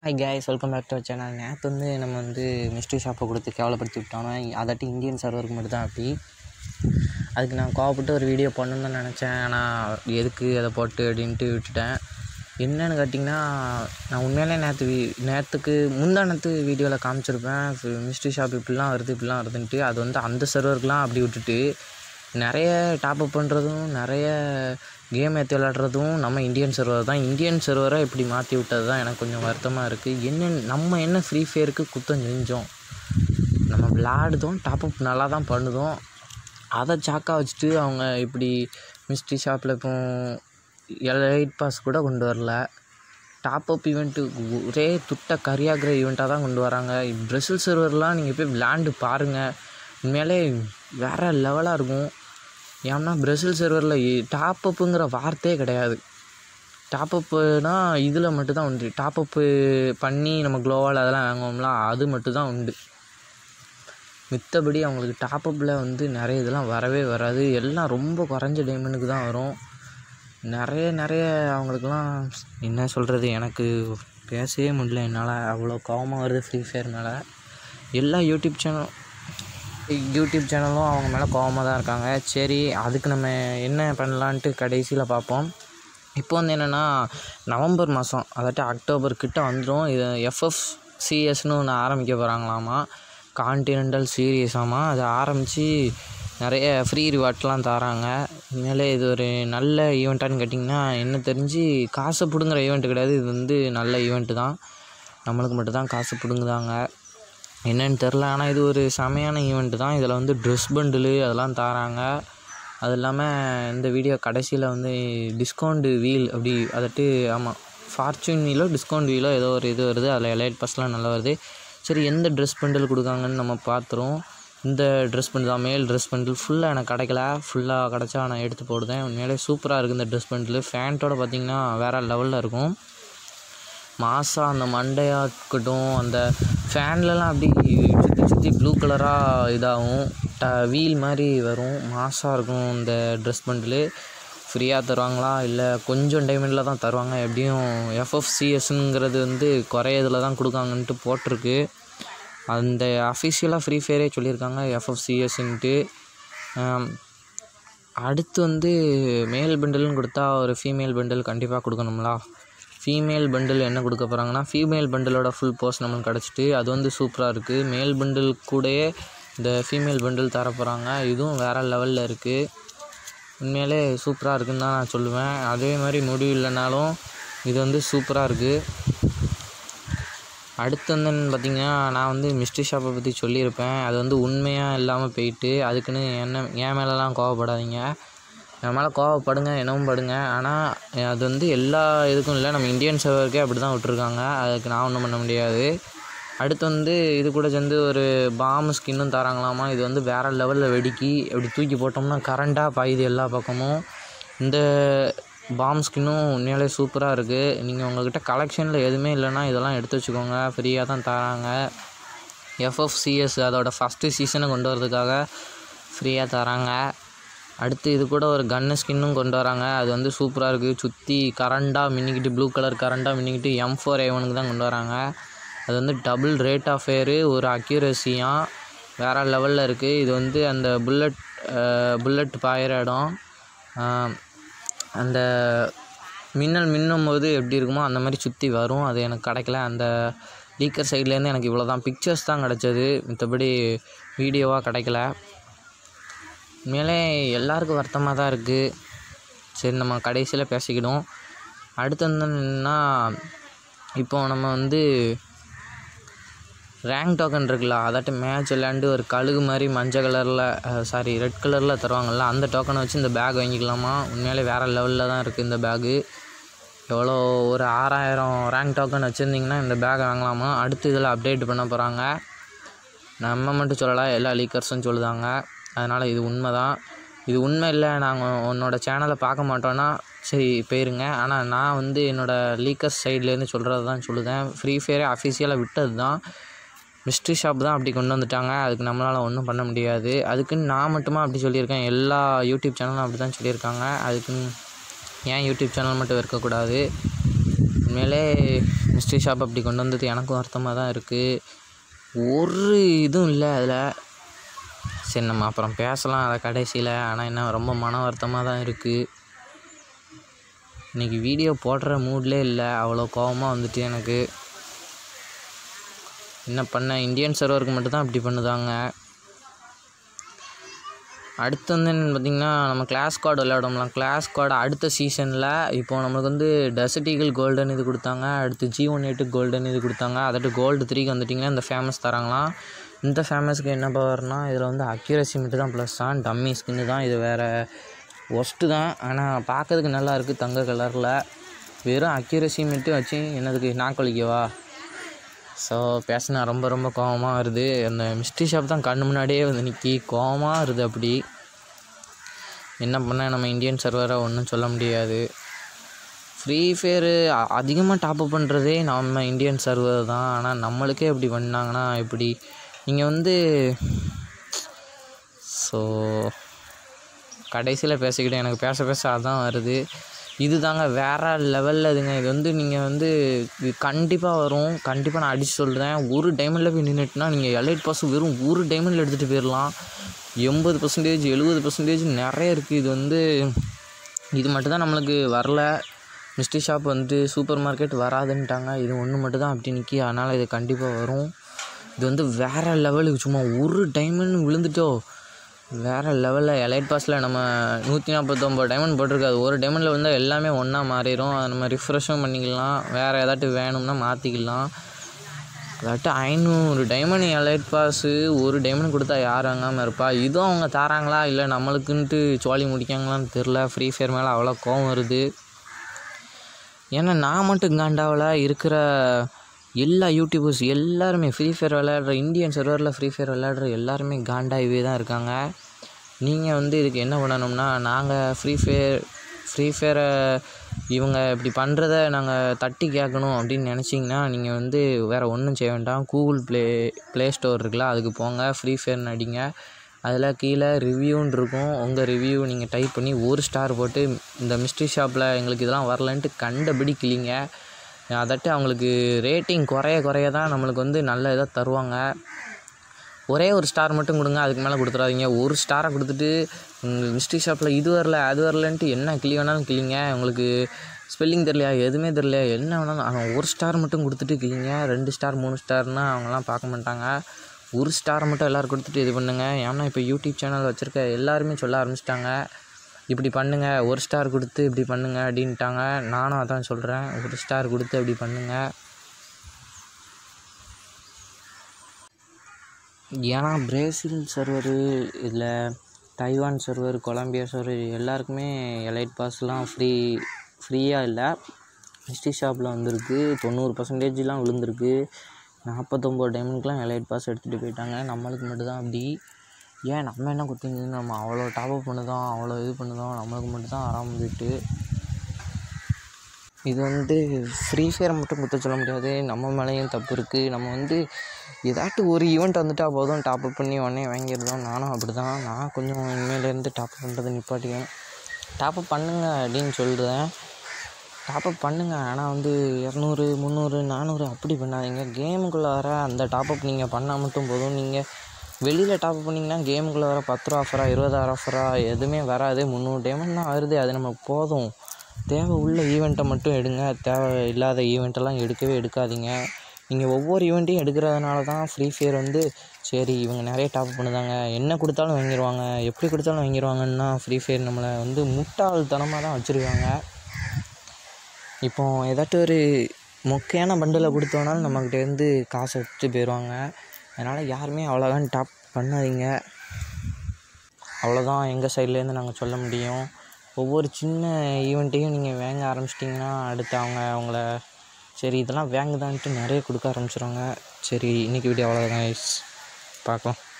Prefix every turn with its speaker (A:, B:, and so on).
A: Hi guys, welcome back to our channel. நேற்று நம்ம mystery ஷாப்பை கொடுத்து கேவலப்படுத்தி விட்டோன்னா அதாட்டி இந்தியன் சர்வருக்கு மட்டும் தான் அப்படி. அதுக்கு நான் கோவப்பட்டு ஒரு வீடியோ பண்ணணுன்னு தான் நினச்சேன். ஆனால் எதுக்கு அதை போட்டு அப்படின்ட்டு விட்டுட்டேன். என்னென்னு கேட்டிங்கன்னா, நான் உண்மையிலே நேற்றுக்கு முந்தானத்து வீடியோவில் காமிச்சிருப்பேன். மிஸ்ட்ரி ஷாப் இப்படிலாம் வருதுன்ட்டு. அது அந்த சர்வருக்குலாம் அப்படி விட்டுட்டு நிறைய டாப்அப் பண்ணுறதும் நிறைய கேம் ஏற்றி விளாட்றதும் நம்ம இந்தியன் சர்வர் தான். இந்தியன் சர்வரை இப்படி மாற்றி விட்டது தான் எனக்கு கொஞ்சம் வருத்தமாக இருக்குது. நம்ம என்ன ஃப்ரீ ஃபயருக்கு குத்தம் செஞ்சோம்? நம்ம விளாடுதோம், டாப்அப் நல்லா தான் பண்ணுதோம். அதை சாக்கா வச்சுட்டு அவங்க இப்படி மிஸ்ட்ரி ஷாப்பில் இப்போ எலைட் பாஸ் கூட கொண்டு வரல. டாப்அப் ஈவெண்ட்டு ஒரே கரியாகிற ஈவெண்ட்டாக தான் கொண்டு வராங்க. பிரசில் சர்வர்லாம் நீங்கள் போய் விளாண்டு பாருங்கள், உண்மையிலே வேறு லெவலாக இருக்கும். ஏன்னா பிரசில் சர்வரில் டாப்அப்புங்கிற வார்த்தையே கிடையாது. டாப்அப்புனா இதில் மட்டும்தான் உண்டு. டாப்அப்பு பண்ணி நம்ம க்ளோவால் அதெல்லாம் வாங்குவோம்ல, அது மட்டும்தான் உண்டு. மித்தபடி அவங்களுக்கு டாப்அப்பில் நிறைய இதெல்லாம் வரவே வராது. எல்லாம் ரொம்ப குறைஞ்ச டைமண்டுக்கு தான் வரும். நிறைய அவங்களுக்குலாம் என்ன சொல்கிறது, எனக்கு பேசவே முடியல என்னால். அவ்வளோ கோவமாக வருது ஃப்ரீ ஃபயர் மேலே. எல்லா யூடியூப் சேனலும் அவங்க மேலே கோவமாக தான் இருக்காங்க. சரி, அதுக்கு நம்ம என்ன பண்ணலான்ட்டு கடைசியில் பார்ப்போம். இப்போ என்னென்னா, நவம்பர் மாதம் அதாட்டி அக்டோபர் கிட்ட வந்துடும். இது FFCSன்னு ஒன்று ஆரம்பிக்க போகிறாங்களாமா, கான்டினென்டல் சீரியஸாமா. அதை ஆரம்பித்து நிறைய ஃப்ரீ ரிவார்ட்லாம் தராங்க. இனிமேல் இது ஒரு நல்ல ஈவெண்ட்டான்னு கேட்டிங்கன்னா, என்ன தெரிஞ்சு காசை பிடுங்குற ஈவெண்ட்டு கிடையாது. இது நல்ல ஈவெண்ட்டு தான். நம்மளுக்கு மட்டும்தான் காசு பிடுங்குதாங்க, என்னென்னு தெரில. ஆனால் இது ஒரு செமையான ஈவெண்ட்டு தான். இதில் ட்ரெஸ் பண்டிலு அதெல்லாம் தராங்க. அது இல்லாமல் இந்த வீடியோ கடைசியில் டிஸ்கவுண்ட் வீல் அப்படி அதாட்டு, ஆமாம், ஃபார்ச்சூன் வீலோ டிஸ்கவுண்ட் வீலோ ஏதோ ஒரு இது வருது. அதில் எலைட் பாஸ்லாம் நல்லா வருது. சரி, எந்த ட்ரெஸ் பண்டில் கொடுக்காங்கன்னு நம்ம பார்த்துருவோம். இந்த ட்ரெஸ் பண்டில் தான், மேல் ட்ரெஸ் பண்டில். ஃபுல்லாக எனக்கு கிடைக்கல. ஃபுல்லாக கிடச்சா நான் எடுத்து போடுதேன். உண்மையிலே சூப்பராக இருக்குது இந்த ட்ரெஸ் பண்டில். ஃபேண்ட்டோட பார்த்திங்கன்னா வேறு லெவலில் இருக்கும். மாசாக அந்த மண்டையாக இருக்கட்டும், அந்த ஃபேன்லலாம் அப்படி சுற்றி ப்ளூ கலராக இதாகும், வீல் மாதிரி வரும். மாசாக இருக்கும் இந்த ட்ரெஸ் பண்டிலு. ஃப்ரீயாக தருவாங்களா இல்லை கொஞ்சம் டைமண்டில் தான் தருவாங்க. எப்படியும் FFCSங்கிறது குறையதில் தான் கொடுக்காங்கன்ட்டு போட்டிருக்கு. அந்த அஃபிஷியலாக ஃப்ரீ ஃபயரே சொல்லியிருக்காங்க FFCSன்ட்டு. அடுத்து மேல் பண்டில்னு கொடுத்தா ஒரு ஃபீமேல் பண்டில் கண்டிப்பாக கொடுக்கணுங்களா? ஃபீமேல் பண்டில் என்ன கொடுக்க போகிறாங்கன்னா, ஃபீமேல் பண்டிலோட ஃபுல் போஸ்ட் நம்மளுக்கு கிடச்சிட்டு அது சூப்பராக இருக்குது. மேல் பண்டில் கூடயே இந்த ஃபீமேல் பண்டில் தர போகிறாங்க. இதுவும் வேறு லெவலில் இருக்குது. உண்மையிலே சூப்பராக இருக்குதுன்னு தான் நான் சொல்லுவேன். அதே மாதிரி முடிவு இல்லைனாலும் இது சூப்பராக இருக்குது. அடுத்து பார்த்திங்கன்னா, நான் மிஸ்ட்ரி ஷாப்பை பற்றி சொல்லியிருப்பேன். அது உண்மையாக இல்லாமல் போயிட்டு, அதுக்குன்னு என் மேலெலாம் கோவப்படாதீங்க. என் மேலே கோவப்படுங்க, என்னவும் படுங்க. ஆனால் அது எல்லா இதுக்கும் இல்லை, நம்ம இந்தியன் சர்வருக்கே அப்படி தான் விட்ருக்காங்க. அதுக்கு நான் ஒன்றும் பண்ண முடியாது. அடுத்து இது கூட சேர்ந்து ஒரு பாம்பு ஸ்கின்னும் தராங்களாமா. இது வேறு லெவலில் வெடிக்கி அப்படி தூக்கி போட்டோம்னா கரண்ட்டாக பாயுது எல்லா பக்கமும். இந்த பாம்பு ஸ்கின்னும் உண்மையிலே சூப்பராக இருக்குது. நீங்கள் உங்கள்கிட்ட கலெக்ஷனில் எதுவுமே இல்லைன்னா இதெல்லாம் எடுத்து வச்சுக்கோங்க, ஃப்ரீயாக தான் தராங்க. FFCS அதோடய ஃபஸ்ட்டு சீசனை கொண்டு வரதுக்காக ஃப்ரீயாக தராங்க. அடுத்து இது கூட ஒரு கன்னு ஸ்கின்னும் கொண்டு வராங்க. அது சூப்பராக இருக்குது. சுற்றி கரண்டாக மின்னிக்கிட்டு, ப்ளூ கலர் கரண்டாக மின்னிக்கிட்டு M4A1க்கு தான் கொண்டு வராங்க. அது டபுள் ரேட் ஆஃப் ஃபயரு, ஒரு அக்யூரஸியாக வேறு லெவலில் இருக்குது. இது அந்த புல்லட் பாயிற இடம், அந்த மின்னும் போது எப்படி இருக்குமோ அந்த மாதிரி சுற்றி வரும். அது எனக்கு கிடைக்கல. அந்த லீக்கர் சைட்லேருந்து எனக்கு இவ்வளோ தான் பிக்சர்ஸ் தான் கிடச்சது, மற்றபடி வீடியோவாக கிடைக்கல. உண்மையிலே எல்லாருக்கும் வருத்தமாக தான் இருக்குது. சரி, நம்ம கடைசியில் பேசிக்கிடும். அடுத்து என்னன்னா, இப்போது நம்ம ரேங்க் டோக்கன் இருக்குல்ல, அதாட்டு மேட்ச் விளையாண்டு ஒரு கழுகு மாதிரி மஞ்சள் கலரில் ரெட் கலரில் தருவாங்கள்ல, அந்த டோக்கனை வச்சு இந்த பேக் வாங்கிக்கலாமா. உண்மையிலே வேறு லெவலில் தான் இருக்குது இந்த பேகு. எவ்வளோ ஒரு 6000 ரேங்க் டோக்கன் வச்சுருந்திங்கன்னா இந்த பேக்கை வாங்கலாமா. அடுத்து இதில் அப்டேட் பண்ண போகிறாங்க. நம்ம மட்டும் சொல்லலை, எல்லா லீக்கர்ஸும் சொல்லுதாங்க. அதனால் இது உண்மை தான். இது உண்மை இல்லை, நாங்கள் உன்னோட சேனலை பார்க்க மாட்டோன்னா சரி போயிருங்க. ஆனால் நான் என்னோடய லீக்கர்ஸ் சைட்லேருந்து சொல்கிறது தான் சொல்லுதேன். ஃப்ரீ ஃபயரே அஃபிஷியலாக விட்டது தான். மிஸ்ட்ரி ஷாப் தான் அப்படி கொண்டு வந்துட்டாங்க. அதுக்கு நம்மளால் ஒன்றும் பண்ண முடியாது. அதுக்குன்னு நான் மட்டுமா அப்படி சொல்லியிருக்கேன், எல்லா யூடியூப் சேனலும் அப்படி தான் சொல்லியிருக்காங்க. அதுக்குன்னு ஏன் யூடியூப் சேனல் மட்டும் இருக்கக்கூடாது? உண்மையிலே மிஸ்ட்ரி ஷாப் அப்படி கொண்டு வந்தது எனக்கும் வருத்தமாக தான் இருக்குது. ஒரு இதுவும் இல்லை அதில். சரி, நம்ம அப்புறம் பேசலாம் அதை கடைசியில். ஆனால் என்ன ரொம்ப மன வருத்தமாக தான் இருக்குது. இன்றைக்கி வீடியோ போடுற மூட்லேயே இல்லை, அவ்வளோ கோபமாக வந்துட்டு எனக்கு. என்ன பண்ண, இந்தியன் சர்வருக்கு மட்டும்தான் அப்படி பண்ணுதாங்க. அடுத்து வந்து என்னென்னு பார்த்திங்கன்னா, நம்ம கிளாஸ் ஸ்குவாட் விளையாடலாம். கிளாஸ் ஸ்குவாட் அடுத்த சீசனில் இப்போது நம்மளுக்கு வந்து டெசர்ட் ஈகிள் கோல்டன் இது கொடுத்தாங்க. அடுத்து G18 கோல்டன் இது கொடுத்தாங்க. அதட்டு கோல்டு 3க்கு வந்துட்டிங்கன்னா இந்த ஃபேமஸ் தராங்களாம். இந்த ஃபேமஸுக்கு என்ன பவர்னால், இதில் வந்து அக்யூரசி மட்டும் தான் ப்ளஸ் தான். டம்மி ஸ்கின்னு தான் இது, வேறு ஒஸ்ட்டு தான். ஆனால் பார்க்கறதுக்கு நல்லா இருக்குது தங்க கலரில். வெறும் அக்யூரசி மட்டும் வச்சு என்னதுக்கு நாக்களிக்கவா? ஸோ பேசினா ரொம்ப ரொம்ப கோபமாக வருது. அந்த மிஸ்ட்ரி ஷாப் தான் கண்ணு முன்னாடியே வந்து நிற்கி கோபமாக வருது. அப்படி என்ன பண்ண, நம்ம இந்தியன் சர்வரை ஒன்றும் சொல்ல முடியாது. ஃப்ரீ ஃபயரு அதிகமாக டாப்அப் பண்ணுறதே நம்ம இந்தியன் சர்வர் தான். ஆனால் நம்மளுக்கே இப்படி பண்ணாங்கன்னா எப்படி? நீங்கள் வந்து ஸோ கடைசியில் பேசிக்கிட்டேன், எனக்கு பேச பேச அதான் வருது. இது தாங்க வேறு லெவலில் இதுங்க. இது வந்து நீங்கள் வந்து இது கண்டிப்பாக வரும். கண்டிப்பாக நான் அடித்து சொல்கிறேன். ஒரு டைமண்டில் போய் நின்றுட்டுனா நீங்கள் எலைட் பாஸ் வெறும் ஒரு டைமண்டில் எடுத்துகிட்டு போயிடலாம். 80% 70% நிறைய இருக்குது. இது வந்து இது மட்டும்தான் நம்மளுக்கு வரல. மிஸ்ட்ரி ஷாப் வந்து சூப்பர் மார்க்கெட் வராதுன்ட்டாங்க. இது ஒன்று மட்டும் தான் அப்படி நிற்கி. அதனால் இது கண்டிப்பாக வரும். இது வந்து வேறு லெவலுக்கு சும்மா ஒரு டைமண்ட் விழுந்துட்டோ வேறு லெவலில். எலைட் பாஸில் நம்ம 149 டைமண்ட் போட்டிருக்காது. ஒரு டைமண்டில் வந்து எல்லாமே ஒன்றா மாறிடும். அதை நம்ம ரிஃப்ரெஷும் பண்ணிக்கலாம். வேறு ஏதாட்டும் வேணும்னா மாற்றிக்கலாம். அதாட்டு 500 டைமண்ட் எலைட் பாஸு ஒரு டைமண்ட் கொடுத்தா யார் வாங்காமல் இருப்பா? இதுவும் அவங்க தராங்களா இல்லை நம்மளுக்குன்ட்டு சோழி முடிக்காங்களான்னு தெரில. ஃப்ரீ ஃபயர் மேலே அவ்வளோ கோவம் வருது. ஏன்னா நான் மட்டும் காண்டாவில் இருக்கிற எல்லா யூடியூபர்ஸ் எல்லாருமே ஃப்ரீ ஃபயர் விளையாடுற, இந்தியன் சர்வரில் ஃப்ரீ ஃபயர் விளையாடுற எல்லாருமே காண்டாகவே தான் இருக்காங்க. நீங்கள் வந்து இதுக்கு என்ன பண்ணணும்னா, நாங்கள் ஃப்ரீ ஃபயரை இவங்க இப்படி பண்ணுறத நாங்கள் தட்டி கேட்கணும் அப்படின்னு நினச்சிங்கன்னா நீங்கள் வந்து வேறு ஒன்றும் செய்ய வேண்டாம். கூகுள் ப்ளே ஸ்டோர் இருக்குல்ல, அதுக்கு போங்க. ஃப்ரீ ஃபயர்னு அடிங்க. அதில் கீழே ரிவ்யூன்னு இருக்கும். உங்கள் ரிவ்யூ நீங்கள் டைப் பண்ணி 1 ஸ்டார் போட்டு இந்த மிஸ்ட்ரி ஷாப்பில் எங்களுக்கு இதெல்லாம் வரலன்ட்டு கண்டபடி கிளிங்க. அதாட்டு அவங்களுக்கு ரேட்டிங் குறைய தான் நம்மளுக்கு வந்து நல்ல இதாக தருவாங்க. ஒரே ஒரு ஸ்டார் மட்டும் கொடுங்க, அதுக்கு மேலே கொடுத்துடாதீங்க. 1 ஸ்டாரை கொடுத்துட்டு மிஸ்ட்ரி ஷாப்பில் இது வரல அது வரலன்ட்டு என்ன கிளி வேணாலும் கிளிங்க. உங்களுக்கு ஸ்பெல்லிங் தெரியலையா, எதுவுமே தெரியலையா, என்ன வேணாலும் அவங்க 1 ஸ்டார் மட்டும் கொடுத்துட்டு கிளிங்க. 2 ஸ்டார் 3 ஸ்டார்னால் அவங்களாம் பார்க்க மாட்டாங்க. 1 ஸ்டாரை மட்டும் எல்லோரும் கொடுத்துட்டு இது பண்ணுங்க. ஏன்னா இப்போ யூடியூப் சேனல் வச்சுருக்க எல்லாருமே சொல்ல ஆரம்பிச்சிட்டாங்க, இப்படி பண்ணுங்கள் 1 ஸ்டார் கொடுத்து இப்படி பண்ணுங்கள் அப்படின்ட்டாங்க. நானும் அதான் சொல்கிறேன், 1 ஸ்டார் கொடுத்து அப்படி பண்ணுங்கள். ஏன்னா பிரேசில் சர்வரு, இதில் தைவான் சர்வர், கொலம்பியா சர்வர் எல்லாருக்குமே எலைட் பாஸ்லாம் ஃப்ரீயாக இல்லை. மிஸ்ட்ரி ஷாப்பில் வந்திருக்கு. 90%லாம் விழுந்திருக்கு. 49 டைமண்ட்க்கெலாம் எலைட் பாஸ் எடுத்துகிட்டு போயிட்டாங்க. நம்மளுக்கு மட்டும்தான் அப்படி. ஏன் நம்ம என்ன கொடுத்தீங்க, நம்ம அவ்வளோ டாப்அப் பண்ணுதோம், அவ்வளோ இது பண்ணுதோம், நம்மளுக்கு மட்டும்தான் ஆறாமல் போயிட்டு. இது வந்து ஃப்ரீ ஃபயரை மட்டும் குற்ற சொல்ல முடியாது, நம்ம மேலேயும் தப்பு இருக்குது. நம்ம வந்து ஏதாட்டும் ஒரு ஈவெண்ட் வந்துட்டால் போதும் டாப்அப் பண்ணி உடனே வாங்கிடுறோம். நானும் அப்படி தான். நான் கொஞ்சம் இனிமேலேருந்து டாப்அப் பண்ணுறது நிப்பாட்டிக்கேன். டாப்அப் பண்ணுங்க அப்படின்னு சொல்கிறேன். டாப்அப் பண்ணுங்கள், ஆனால் வந்து 200 300 400 அப்படி பண்ணாதீங்க. கேமுக்குள்ளே வர அந்த டாப்அப் நீங்கள் பண்ணால் மட்டும் போதும். நீங்கள் வெளியில் டாப்அப் பண்ணிங்கன்னா கேமுக்குள்ளே வர 10 ரூபா ஆஃபரா 20 ஆஃபரா எதுவுமே வராது. 300 டைமண்ட் தான் வருது, அது நமக்கு போதும். தேவை உள்ள ஈவெண்ட்டை மட்டும் எடுங்க, தேவை இல்லாத ஈவெண்ட்டெல்லாம் எடுக்கவே எடுக்காதீங்க. நீங்கள் ஒவ்வொரு ஈவெண்ட்டையும் எடுக்கிறதுனால தான் ஃப்ரீ ஃபயர் வந்து சரி இவங்க நிறைய டாப்அப் பண்ணுதாங்க, என்ன கொடுத்தாலும் வாங்கிடுவாங்க, எப்படி கொடுத்தாலும் வாங்கிடுவாங்கன்னா ஃப்ரீ ஃபயர் நம்மளை வந்து முட்டாள்தனமாக தான் வச்சுருக்காங்க. இப்போ ஏதாட்டும் ஒரு மொக்கையான பண்டில் கொடுத்தோனாலும் நம்மக்கிட்டேருந்து காசை எடுத்துகிட்டு போயிடுவாங்க. அதனால் யாருமே அவ்வளோதான் டாப் பண்ணாதீங்க. அவ்வளோதான் எங்கள் சைட்லேருந்து நாங்கள் சொல்ல முடியும். ஒவ்வொரு சின்ன ஈவெண்ட்டையும் நீங்கள் வாங்க ஆரம்பிச்சிட்டிங்கன்னா அடுத்து அவங்கள சரி இதெல்லாம் வாங்குதான்ட்டு நிறைய கொடுக்க ஆரம்பிச்சிடுவாங்க. சரி இன்றைக்கி வீடியோ அவ்வளோதான், பார்க்கலாம்.